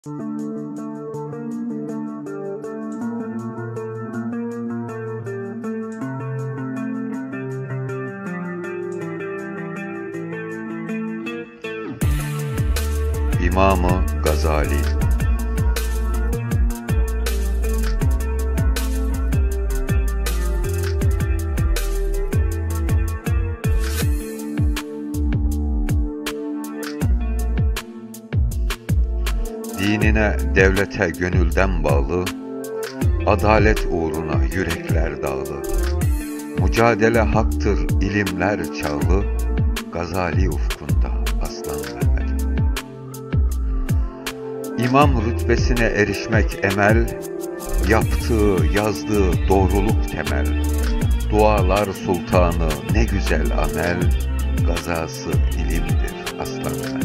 İmam-ı Gazali. Dinine, devlete gönülden bağlı, adalet uğruna yürekler dağlı. Mücadele haktır, ilimler çağlı, Gazali ufkunda aslan Mehmet. İmam rütbesine erişmek emel, yaptığı, yazdığı doğruluk temel. Dualar sultanı ne güzel amel, gazası ilimdir aslan Mehmet.